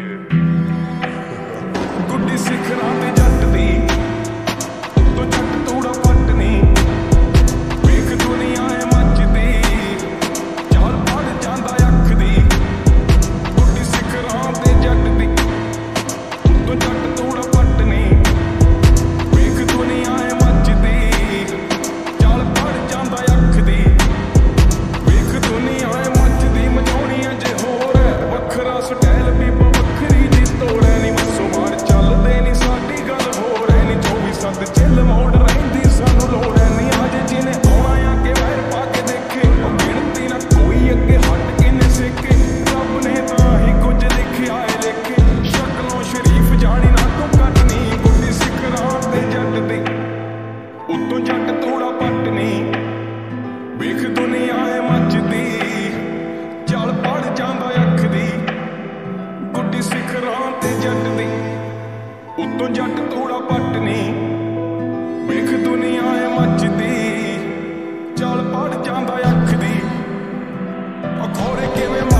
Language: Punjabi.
ਗੁੱਡੀ ਸਿਖਰਾਂ ਤੇ ਜੱਟ ਦੀ ਉੱਤੋਂ ਜੱਟ ਤੂੜਾ ਪੱਟ ਨੀ ਵੇਖ ਦੁਨੀਆ ਏ ਮੱਚਦੀ ਚਾਲ ਪੜ ਜਾਂਦਾ ਅੱਖ ਦੀ ਗੁੱਡੀ ਸਿਖਰਾਂ ਤੇ ਜੱਟ ਦੀ ਉੱਤੋਂ ਜੱਟ ਤੂੜਾ ਪੱਟ ਨੀ ਵੇਖ ਦੁਨੀਆ ਏ ਮੱਚਦੀ ਚਾਲ ਪੜ ਜਾਂਦਾ ਅੱਖ ਦੀ ਵੇਖ ਦੁਨੀਆ ਏ ਮੱਚਦੀ ਮਚਾਉਣੀ ਅਜੇ ਹੋਰ ਵੱਖਰਾ ਸਟਾਈਲ ਵੀ ਵੱਖਰੀ ਜੀ ਤੋੜੈ ਨੀ ਮੱਸੋ ਮਾਰ ਚੱਲਦੇ ਨੀ ਸਾਡੀ ਗੱਲ ਹੋਰ ਐ ਨੀ 24/7 ਚਿੱਲ ਮੋੜ ਰਹਿੰਦੀ ਸਾਨੂੰ ਲੋੜ ਐ ਨੀ ਅੱਜ ਜਿਹਨੇ ਆਉਣਾ ਆ ਕੇ ਵੈਰ ਪਾ ਕੇ ਦੇਖੇ ਉਹ ਗਿਣਤੀ ਨਾ ਕੋਈ ਅੱਗੇ ਹਟ ਕੇ ਨੇ ਸਿੱਕੇ ਰੱਬ ਨੇ ਤਾਂ ਹੀ ਕੁਝ ਲਿਖਿਆ ਏ ਲੇਖੇ ਸ਼ਕਲੋਂ ਸ਼ਰੀਫ ਜਾਣੀ ਨਾ ਤੂੰ ਕੱਟਣੀ ਗੁੱਡੀ ਸਿਖਰਾਂ ਤੇ ਜੱਟ ਦੀ ਉੱਤੋਂ ਜੱਟ ਤੂੜਾ ਪੱਟ ਨੀ ਵੇਖ ਦੁਨੀਆ ਏ ਮੱਚਦੀ ਚੱਲ ਪੜ ਜਾਂਦਾ ਅੱਖ ਦੀ ਗੁੱਡੀ ਸਿਖਰਾਂ ਤੇ ਜੱਟ ਦੀ ਉੱਤੋਂ ਜੱਟ ਤੂੜਾ ਪੱਟ ਨੀ ਵੇਖ ਦੁਨੀਆ ਏ ਮੱਚਦੀ ਚੱਲ ਪੜ ਜਾਂਦਾ ਅੱਖ ਦੀ ਅਖੌਰੇ ਕਿਵੇਂ